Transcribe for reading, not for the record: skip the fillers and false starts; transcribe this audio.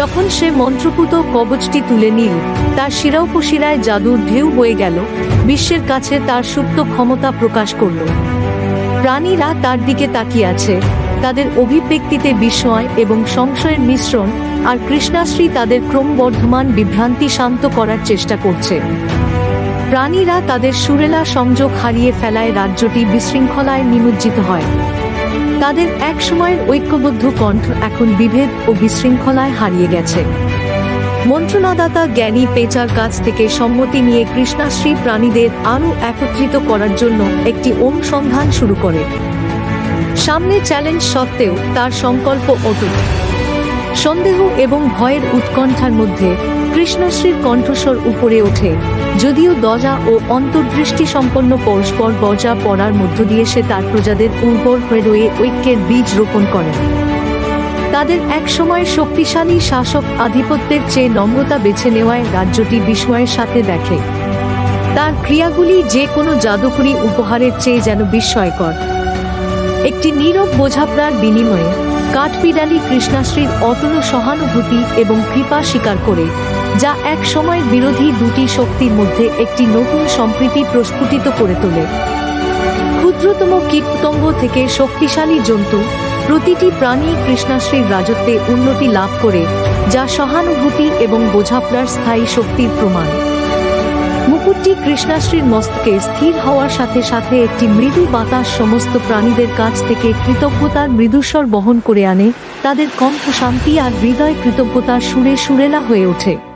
যখন সে মন্ত্রপুত কবচটি তুলে নিল, তার শিরাউপশিরায় জাদুর ঢেউ বয়ে গেল, বিশ্বের কাছে তার সুপ্ত ক্ষমতা প্রকাশ করল। প্রাণীরা তার দিকে তাকিয়ে আছে, তাদের অভিব্যক্তিতে বিস্ময় এবং সংশয়ের মিশ্রণ, আর কৃষ্ণাশ্রী তাদের ক্রমবর্ধমান বিভ্রান্তি শান্ত করার চেষ্টা করছে। প্রাণীরা তাদের সুরেলা সংযোগ হারিয়ে ফেলায় রাজ্যটি বিশৃঙ্খলায় নিমজ্জিত হয়। তাদের এক সময়ের ঐক্যবদ্ধ কণ্ঠ এখন বিভেদ ও বিশৃঙ্খলায় হারিয়ে গেছে। মন্ত্রণাদাতা জ্ঞানী পেঁচার কাছ থেকে সম্মতি নিয়ে কৃষ্ণাশ্রী প্রাণীদের আরও একত্রিত করার জন্য একটি অনুসন্ধান শুরু করে। সামনে চ্যালেঞ্জ সত্ত্বেও তার সংকল্প অটুট। সন্দেহ এবং ভয়ের উৎকণ্ঠার মধ্যে কৃষ্ণশ্রীর কণ্ঠস্বর উপরে ওঠে, যদিও দজা ও অন্তর্দৃষ্টি সম্পন্ন পরস্পর বজা পড়ার মধ্য দিয়ে সে তার প্রজাদের উর্বর হয়ে রয়ে ঐক্যের বীজ রোপণ করেন। তাদের এক সময়ের শক্তিশালী শাসক আধিপত্যের চেয়ে নম্রতা বেছে নেওয়ায় রাজ্যটি বিস্ময়ের সাথে দেখে। তার ক্রিয়াগুলি যে কোনো জাদুকরী উপহারের চেয়ে যেন বিস্ময়কর। একটি নীরব বোঝাপড়ার বিনিময়ে কাঠবিড়ালি কৃষ্ণাশ্রীর অতল সহানুভূতি এবং কৃপা স্বীকার করে, যা এক সময়ের বিরোধী দুটি শক্তির মধ্যে একটি নতুন সম্প্রীতি প্রস্ফুটিত করে তোলে। ক্ষুদ্রতম কীটপতঙ্গ থেকে শক্তিশালী জন্তু, প্রতিটি প্রাণী কৃষ্ণাশ্রীর রাজত্বে উন্নতি লাভ করে, যা সহানুভূতি এবং বোঝাপড়ার স্থায়ী শক্তির প্রমাণ। মুকুটটি কৃষ্ণাশ্রীর মস্তকে স্থির হওয়ার সাথে সাথে একটি মৃদু বাতাস সমস্ত প্রাণীদের কাছ থেকে কৃতজ্ঞতার মৃদুস্বর বহন করে আনে, তাদের কণ্ঠ শান্তি আর হৃদয় কৃতজ্ঞতার সুরে সুরেলা হয়ে ওঠে।